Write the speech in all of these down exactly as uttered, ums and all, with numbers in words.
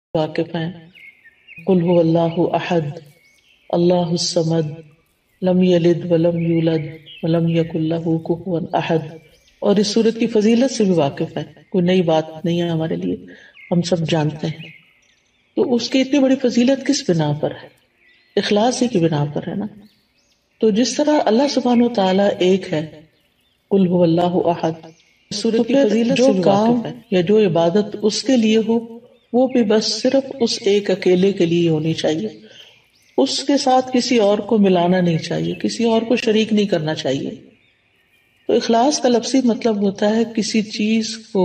واقف ہیں. قل هو اللہ احد اللہ الصمد لم یلد ولم یولد ولم یکن لہ کفوا احد. اور اس سورت کی فضیلت سے بھی واقف ہے، کوئی نئی بات نہیں ہے ہمارے لیے، ہم سب جانتے ہیں. تو اس کی اتنی بڑی فضیلت کس بنا پر ہے؟ اخلاص ہی کی بنا پر ہے نا. تو جس طرح اللہ سبحانہ و تعالیٰ ایک ہے، قل هو اللہ احد، سورت کی فضیلت جو کام یا جو عبادت اس کے لیے ہو وہ بھی بس صرف اس ایک اکیلے کے لیے ہونی چاہیے، اس کے ساتھ کسی اور کو ملانا نہیں چاہیے، کسی اور کو شریک نہیں کرنا چاہیے. تو اخلاص کا لفظی مطلب ہوتا ہے کسی چیز کو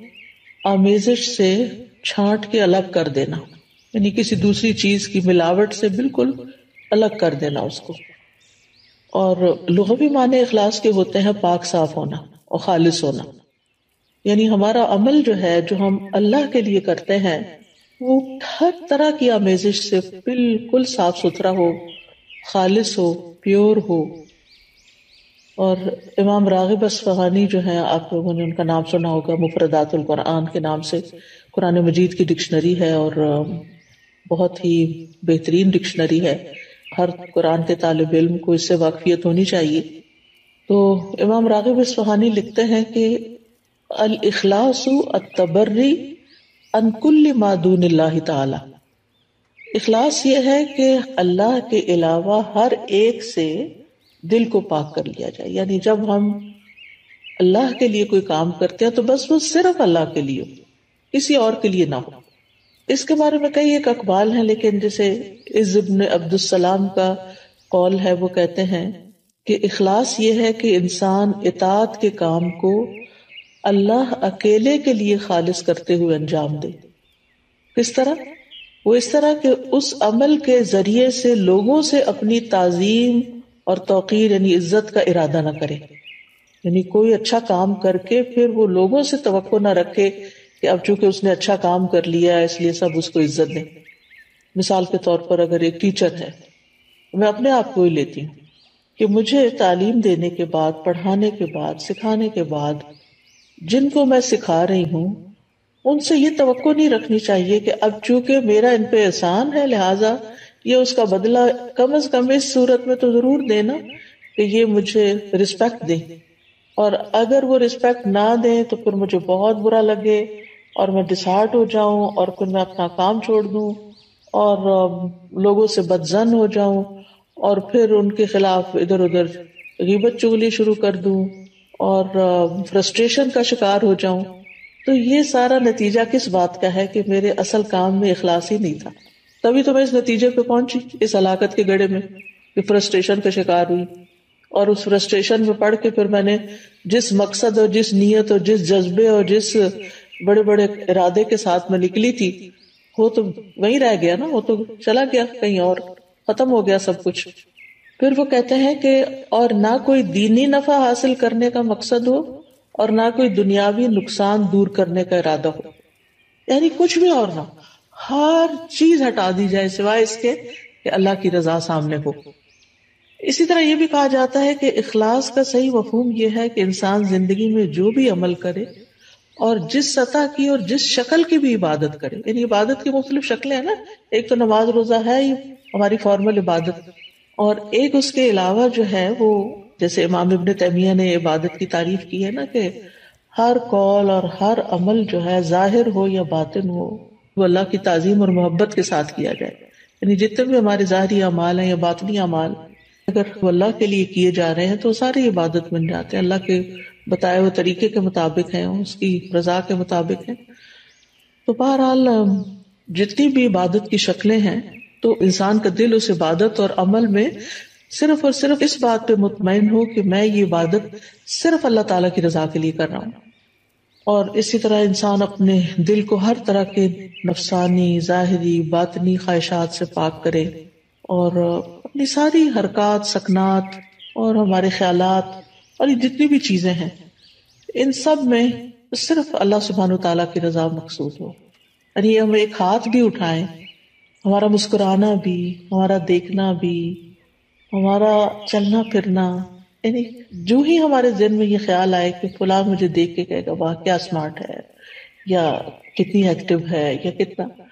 آمیزش سے چھانٹ کے الگ کر دینا، یعنی کسی دوسری چیز کی ملاوٹ سے بالکل الگ کر دینا اس کو. اور لغوی معنی اخلاص کے ہوتے ہیں پاک صاف ہونا اور خالص ہونا، یعنی ہمارا عمل جو ہے جو ہم اللہ کے لیے کرتے ہیں وہ ہر طرح کی آمیزش سے بالکل صاف ستھرا ہو، خالص ہو، پیور ہو. اور امام راغب اصفہانی جو ہیں، آپ لوگوں نے ان کا نام سنا ہوگا، مفردات القرآن کے نام سے قرآن مجید کی ڈکشنری ہے اور بہت ہی بہترین ڈکشنری ہے، ہر قرآن کے طالب علم کو اس سے واقفیت ہونی چاہیے. تو امام راغب اصفہانی لکھتے ہیں کہ الاخلاص التبری عن کل ما دون اللہ تعالی. اخلاص یہ ہے کہ اللہ کے علاوہ ہر ایک سے دل کو پاک کر لیا جائے، یعنی جب ہم اللہ کے لیے کوئی کام کرتے ہیں تو بس وہ صرف اللہ کے لیے ہو، کسی اور کے لیے نہ ہو. اس کے بارے میں کئی ایک اقوال ہیں، لیکن جیسے عز ابن عبد السلام کا قول ہے، وہ کہتے ہیں کہ اخلاص یہ ہے کہ انسان اطاعت کے کام کو اللہ اکیلے کے لیے خالص کرتے ہوئے انجام دے. کس طرح؟ وہ اس طرح کہ اس عمل کے ذریعے سے لوگوں سے اپنی تعظیم اور توقیر یعنی عزت کا ارادہ نہ کرے، یعنی کوئی اچھا کام کر کے پھر وہ لوگوں سے توقع نہ رکھے کہ اب چونکہ اس نے اچھا کام کر لیا ہے اس لیے سب اس کو عزت دیں. مثال کے طور پر اگر ایک ٹیچر ہے، میں اپنے آپ کو ہی لیتی ہوں کہ مجھے تعلیم دینے کے بعد، پڑھانے کے بعد، سکھانے کے بعد جن کو میں سکھا رہی ہوں ان سے یہ توقع نہیں رکھنی چاہیے کہ اب چونکہ میرا ان پہ احسان ہے لہٰذا یہ اس کا بدلہ کم از کم اس صورت میں تو ضرور دینا کہ یہ مجھے رسپیکٹ دیں، اور اگر وہ رسپیکٹ نہ دیں تو پھر مجھے بہت برا لگے اور میں ڈسہارٹ ہو جاؤں اور پھر میں اپنا کام چھوڑ دوں اور لوگوں سے بدظن ہو جاؤں اور پھر ان کے خلاف ادھر ادھر غیبت چغلی شروع کر دوں اور فرسٹریشن کا شکار ہو جاؤں. تو یہ سارا نتیجہ کس بات کا ہے کہ میرے اصل کام میں اخلاص ہی نہیں تھا. تبھی تو میں اس نتیجے پہ پہنچی، اس ہلاکت کے گڑھے میں، کہ فرسٹریشن کا شکار ہوئی اور اس فرسٹریشن میں پڑھ کے پھر میں نے جس مقصد اور جس نیت اور جس جذبے اور جس بڑے بڑے ارادے کے ساتھ میں نکلی تھی وہ تو وہیں رہ گیا نا، وہ تو چلا گیا کہیں اور، ختم ہو گیا سب کچھ. پھر وہ کہتے ہیں کہ اور نہ کوئی دینی نفع حاصل کرنے کا مقصد ہو اور نہ کوئی دنیاوی نقصان دور کرنے کا ارادہ ہو، یعنی کچھ بھی اور نہ، ہر چیز ہٹا دی جائے سوائے اس کے کہ اللہ کی رضا سامنے ہو. اسی طرح یہ بھی کہا جاتا ہے کہ اخلاص کا صحیح مفہوم یہ ہے کہ انسان زندگی میں جو بھی عمل کرے اور جس سطح کی اور جس شکل کی بھی عبادت کرے، یعنی عبادت کی مختلف شکلیں ہیں نا، ایک تو نماز روزہ ہے ہی ہماری فارمل عبادت، اور ایک اس کے علاوہ جو ہے وہ جیسے امام ابن تیمیہ نے عبادت کی تعریف کی ہے نا کہ ہر قول اور ہر عمل جو ہے ظاہر ہو یا باطن ہو وہ اللہ کی تعظیم اور محبت کے ساتھ کیا جائے. یعنی جتنے بھی ہمارے ظاہری اعمال ہیں یا باطنی اعمال اگر وہ اللہ کے لیے کیے جا رہے ہیں تو ساری عبادت بن جاتے ہیں، اللہ کے بتائے ہوئے طریقے کے مطابق ہیں، اس کی رضا کے مطابق ہیں. تو بہرحال جتنی بھی عبادت کی شکلیں ہیں تو انسان کا دل اس عبادت اور عمل میں صرف اور صرف اس بات پہ مطمئن ہو کہ میں یہ عبادت صرف اللہ تعالیٰ کی رضا کے لیے کر رہا ہوں. اور اسی طرح انسان اپنے دل کو ہر طرح کے نفسانی، ظاہری، باطنی خواہشات سے پاک کرے اور اپنی ساری حرکات، سکنات اور ہمارے خیالات اور یہ جتنی بھی چیزیں ہیں ان سب میں صرف اللہ سبحانہ و تعالیٰ کی رضا مقصود ہو. یعنی ہم ایک ہاتھ بھی اٹھائیں، ہمارا مسکرانا بھی، ہمارا دیکھنا بھی، ہمارا چلنا پھرنا، یعنی جو ہی ہمارے ذہن میں یہ خیال آئے کہ فلاں مجھے دیکھ کے کہے گا واہ کیا اسمارٹ ہے یا کتنی ایکٹیو ہے یا کتنا،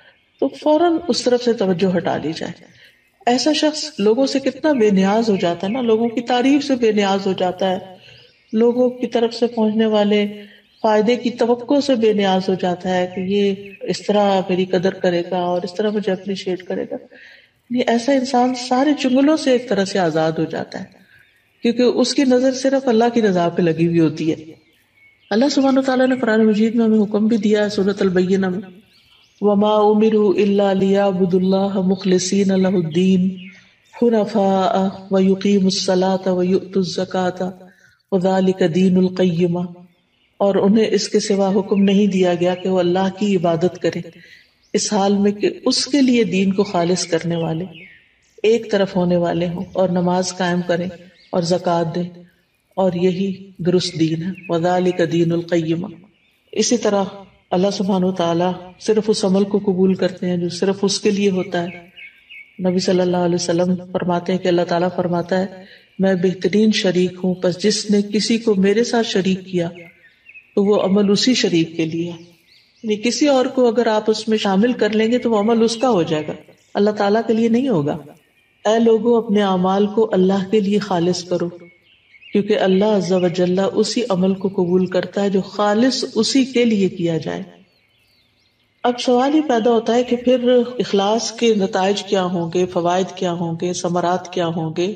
تو فوراً اس طرف سے توجہ ہٹا لی جائے. ایسا شخص لوگوں سے کتنا بے نیاز ہو جاتا ہے نا، لوگوں کی تعریف سے بے نیاز ہو جاتا ہے، لوگوں کی طرف سے پہنچنے والے فائدے کی توقع سے بے نیاز ہو جاتا ہے کہ یہ اس طرح میری قدر کرے گا اور اس طرح مجھے اپریشیٹ کرے گا. یہ ایسا انسان سارے چنگلوں سے ایک طرح سے آزاد ہو جاتا ہے، کیونکہ اس کی نظر صرف اللہ کی رضا پہ لگی ہوئی ہوتی ہے. اللہ سبحانہ وتعالیٰ نے قرآن مجید میں ہمیں حکم بھی دیا ہے سورۃ البینہ میں، وَمَا أُمِرُوا إِلَّا لِيَعْبُدُوا اللَّهَ مُخْلِصِينَ لَهُ الدِّينَ حُنَفَاءَ وَيُقِيمُوا الصَّلَاةَ وَيُؤْتُوا الزَّكَاةَ وَذَلِكَ دِينُ الْقَيِّمَةِ. اور انہیں اس کے سوا حکم نہیں دیا گیا کہ وہ اللہ کی عبادت کریں اس حال میں کہ اس کے لیے دین کو خالص کرنے والے، ایک طرف ہونے والے ہوں، اور نماز قائم کریں اور زکوٰۃ دیں، اور یہی درست دین ہے. وَذَلِكَ دِينُ الْقَيِّمَةِ. اسی طرح اللہ سبحانہ وتعالیٰ صرف اس عمل کو قبول کرتے ہیں جو صرف اس کے لیے ہوتا ہے. نبی صلی اللہ علیہ وسلم فرماتے ہیں کہ اللہ تعالیٰ فرماتا ہے میں بہترین شریک ہوں، پس جس نے کسی کو میرے ساتھ شریک کیا تو وہ عمل اسی شریک کے لیے ہے. یعنی کسی اور کو اگر آپ اس میں شامل کر لیں گے تو وہ عمل اس کا ہو جائے گا، اللہ تعالیٰ کے لیے نہیں ہوگا. اے لوگوں اپنے اعمال کو اللہ کے لیے خالص کرو، کیونکہ اللہ عز و جل اسی عمل کو قبول کرتا ہے جو خالص اسی کے لیے کیا جائے. اب سوال ہی پیدا ہوتا ہے کہ پھر اخلاص کے نتائج کیا ہوں گے، فوائد کیا ہوں گے، ثمرات کیا ہوں گے.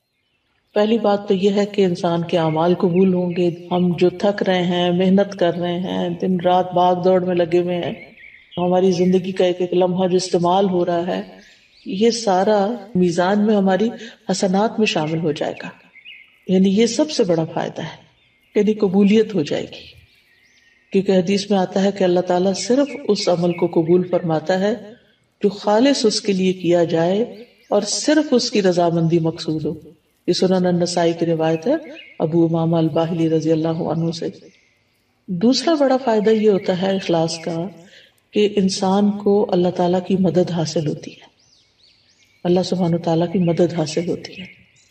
پہلی بات تو یہ ہے کہ انسان کے اعمال قبول ہوں گے. ہم جو تھک رہے ہیں، محنت کر رہے ہیں، دن رات بھاگ دوڑ میں لگے ہوئے ہیں، ہماری زندگی کا ایک ایک لمحہ جو استعمال ہو رہا ہے، یہ سارا میزان میں ہماری حسنات میں شامل ہو جائے گا. یعنی یہ سب سے بڑا فائدہ ہے، یعنی قبولیت ہو جائے گی. کیونکہ حدیث میں آتا ہے کہ اللہ تعالیٰ صرف اس عمل کو قبول فرماتا ہے جو خالص اس کے لیے کیا جائے اور صرف اس کی رضامندی مقصود ہو. یہ سنن النسائی کی روایت ہے ابو امامہ الباہلی رضی اللہ عنہ سے. دوسرا بڑا فائدہ یہ ہوتا ہے اخلاص کا کہ انسان کو اللہ تعالیٰ کی مدد حاصل ہوتی ہے، اللہ سبحانہ تعالیٰ کی مدد حاصل ہوتی ہے،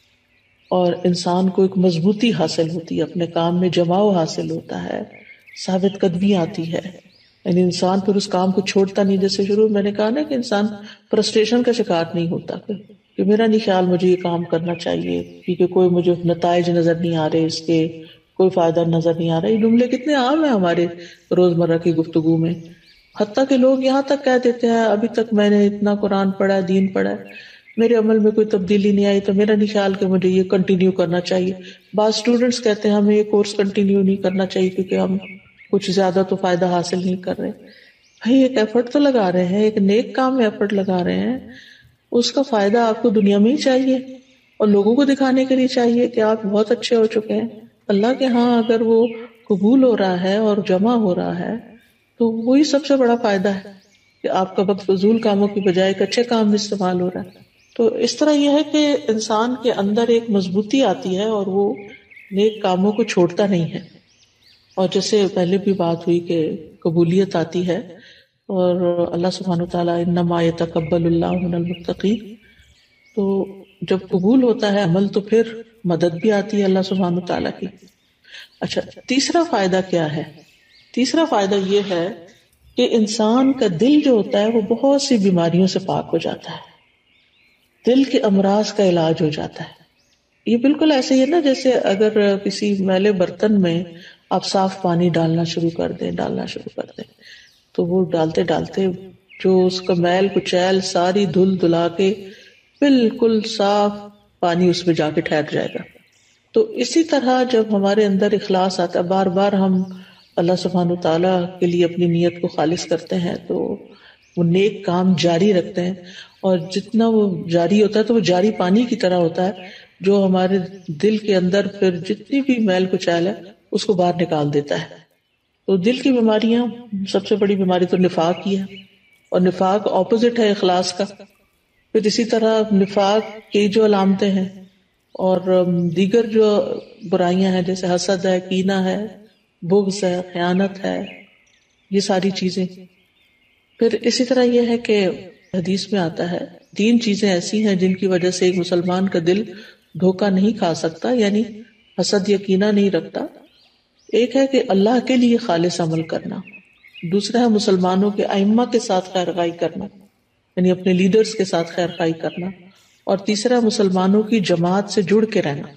اور انسان کو ایک مضبوطی حاصل ہوتی ہے، اپنے کام میں جماؤ حاصل ہوتا ہے، ثابت قدمی آتی ہے. یعنی انسان پھر اس کام کو چھوڑتا نہیں. جیسے شروع میں نے کہا نا کہ انسان فرسٹریشن کا شکار نہیں ہوتا کہ میرا نہیں خیال مجھے یہ کام کرنا چاہیے کیونکہ کوئی مجھے نتائج نظر نہیں آ رہے، اس کے کوئی فائدہ نظر نہیں آ رہا. یہ جملے کتنے عام ہیں ہمارے روزمرہ کی گفتگو میں، حتیٰ کہ لوگ یہاں تک کہہ دیتے ہیں ابھی تک میں نے اتنا قرآن پڑھا، دین پڑھا، میرے عمل میں کوئی تبدیلی نہیں آئی تو میرا نہیں خیال کہ مجھے یہ کنٹینیو کرنا چاہیے. بعض اسٹوڈینٹس کہتے ہیں ہمیں یہ کورس کنٹینیو نہیں کرنا چاہیے کیونکہ ہم کچھ زیادہ تو فائدہ حاصل نہیں کر رہے. بھائی ایک ایفرٹ تو لگا رہے ہیں، ایک نیک کام میں ایفرٹ لگا رہے ہیں، اس کا فائدہ آپ کو دنیا میں ہی چاہیے اور لوگوں کو دکھانے کے لیے چاہیے کہ آپ بہت اچھے ہو چکے ہیں. اللہ کے ہاں اگر وہ قبول ہو رہا ہے اور جمع ہو رہا ہے تو وہی سب سے بڑا فائدہ ہے کہ آپ کا وقت فضول کاموں کی بجائے ایک اچھے کام میں استعمال ہو رہا ہے. تو اس طرح یہ ہے کہ انسان کے اندر ایک مضبوطی آتی ہے اور وہ نیک کاموں کو چھوڑتا نہیں ہے. اور جیسے پہلے بھی بات ہوئی کہ قبولیت آتی ہے اور اللہ سبحانہ وتعالیٰ انما یتقبل اللہ من المتقین، تو جب قبول ہوتا ہے عمل تو پھر مدد بھی آتی ہے اللہ سبحانہ وتعالیٰ کی. اچھا، تیسرا فائدہ کیا ہے؟ تیسرا فائدہ یہ ہے کہ انسان کا دل جو ہوتا ہے وہ بہت سی بیماریوں سے پاک ہو جاتا ہے، دل کے امراض کا علاج ہو جاتا ہے. یہ بالکل ایسے ہی ہے نا جیسے اگر کسی میلے برتن میں آپ صاف پانی ڈالنا شروع کر دیں ڈالنا شروع کر دیں تو وہ ڈالتے ڈالتے جو اس کا میل کچیل ساری دھل دھلا کے بالکل صاف پانی اس میں جا کے ٹھہر جائے گا. تو اسی طرح جب ہمارے اندر اخلاص آتا ہے، بار بار ہم اللہ سبحانہ تعالیٰ کے لیے اپنی نیت کو خالص کرتے ہیں تو وہ نیک کام جاری رکھتے ہیں، اور جتنا وہ جاری ہوتا ہے تو وہ جاری پانی کی طرح ہوتا ہے جو ہمارے دل کے اندر پھر جتنی بھی میل کچیل ہے اس کو باہر نکال دیتا ہے. تو دل کی بیماریاں، سب سے بڑی بیماری تو نفاق ہی ہے، اور نفاق اپوزٹ ہے اخلاص کا. پھر اسی طرح نفاق کی جو علامتیں ہیں اور دیگر جو برائیاں ہیں جیسے حسد ہے، کینہ ہے، بغض ہے، خیانت ہے، یہ ساری چیزیں. پھر اسی طرح یہ ہے کہ حدیث میں آتا ہے تین چیزیں ایسی ہیں جن کی وجہ سے ایک مسلمان کا دل دھوکہ نہیں کھا سکتا، یعنی حسد یا کینہ نہیں رکھتا. ایک ہے کہ اللہ کے لیے خالص عمل کرنا، دوسرا ہے مسلمانوں کے ائمہ کے ساتھ خیر خواہی کرنا، یعنی اپنے لیڈرز کے ساتھ خیر خواہی کرنا، اور تیسرا مسلمانوں کی جماعت سے جڑ کے رہنا.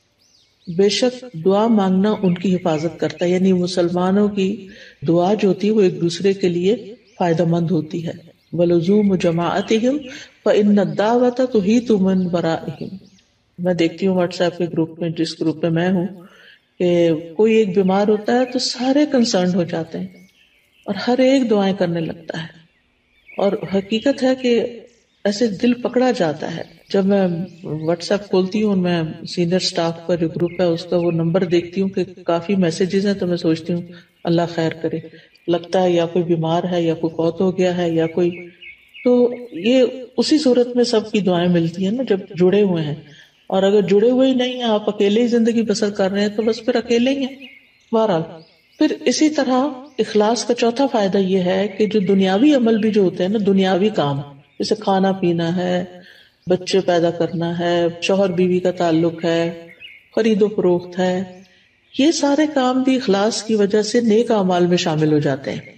بے شک دعا مانگنا ان کی حفاظت کرتا ہے، یعنی مسلمانوں کی دعا جو ہوتی ہے وہ ایک دوسرے کے لیے فائدہ مند ہوتی ہے. وَلُزُومُ جَمَاعَتِهِمْ فَإِنَّ الدَّعْوَةَ تُحِيطُ مِنْ وَرَائِهِمْ. میں دیکھتی ہوں واٹس ایپ کے گروپ میں، جس گروپ میں میں ہوں، کہ کوئی ایک بیمار ہوتا ہے تو سارے کنسرنڈ ہو جاتے ہیں اور ہر ایک دعائیں کرنے لگتا ہے. اور حقیقت ہے کہ ایسے دل پکڑا جاتا ہے. جب میں واٹس ایپ کھولتی ہوں، میں سینئر سٹاف کا جو گروپ ہے اس کا وہ نمبر دیکھتی ہوں کہ کافی میسیجز ہیں، تو میں سوچتی ہوں اللہ خیر کرے. لگتا ہے یا کوئی بیمار ہے یا کوئی فوت ہو گیا ہے یا کوئی، تو یہ اسی صورت میں سب کی دعائیں ملتی ہیں نا جب جڑے ہوئے ہیں. اور اگر جڑے ہوئے ہی نہیں ہیں، آپ اکیلے ہی زندگی بسر کر رہے ہیں، تو بس پھر اکیلے ہی ہیں بہرحال. پھر اسی طرح اخلاص کا چوتھا فائدہ یہ ہے کہ جو دنیاوی عمل بھی جو ہوتے ہیں نا، دنیاوی کام جیسے کھانا پینا ہے، بچے پیدا کرنا ہے، شوہر بیوی کا تعلق ہے، خرید و فروخت ہے، یہ سارے کام بھی اخلاص کی وجہ سے نیک اعمال میں شامل ہو جاتے ہیں.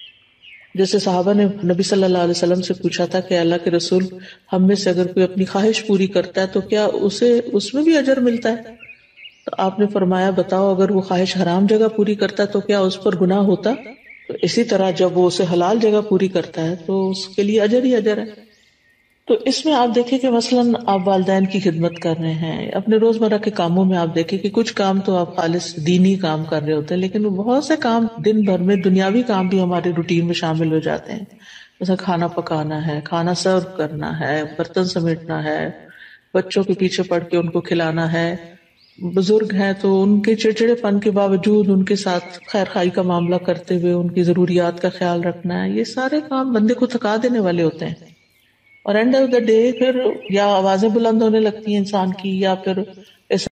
جیسے صحابہ نے نبی صلی اللہ علیہ وسلم سے پوچھا تھا کہ اللہ کے رسول، ہم میں سے اگر کوئی اپنی خواہش پوری کرتا ہے تو کیا اسے اس میں بھی اجر ملتا ہے؟ تو آپ نے فرمایا بتاؤ، اگر وہ خواہش حرام جگہ پوری کرتا ہے تو کیا اس پر گناہ ہوتا؟ تو اسی طرح جب وہ اسے حلال جگہ پوری کرتا ہے تو اس کے لیے اجر ہی اجر ہے. تو اس میں آپ دیکھیں کہ مثلاً آپ والدین کی خدمت کر رہے ہیں، اپنے روزمرہ کے کاموں میں آپ دیکھیں کہ کچھ کام تو آپ خالص دینی کام کر رہے ہوتے ہیں، لیکن بہت سے کام دن بھر میں دنیاوی کام بھی ہمارے روٹین میں شامل ہو جاتے ہیں. جیسے کھانا پکانا ہے، کھانا سرو کرنا ہے، برتن سمیٹنا ہے، بچوں کے پیچھے پڑ کے ان کو کھلانا ہے. بزرگ ہیں تو ان کے چڑچڑے پن کے باوجود ان کے ساتھ خیر خواہی کا معاملہ کرتے ہوئے ان کی ضروریات کا خیال رکھنا ہے. یہ سارے کام بندے کو تھکا دینے والے ہوتے ہیں، اور اینڈ آف دا ڈے پھر یا آوازیں بلند ہونے لگتی ہیں انسان کی، یا پھر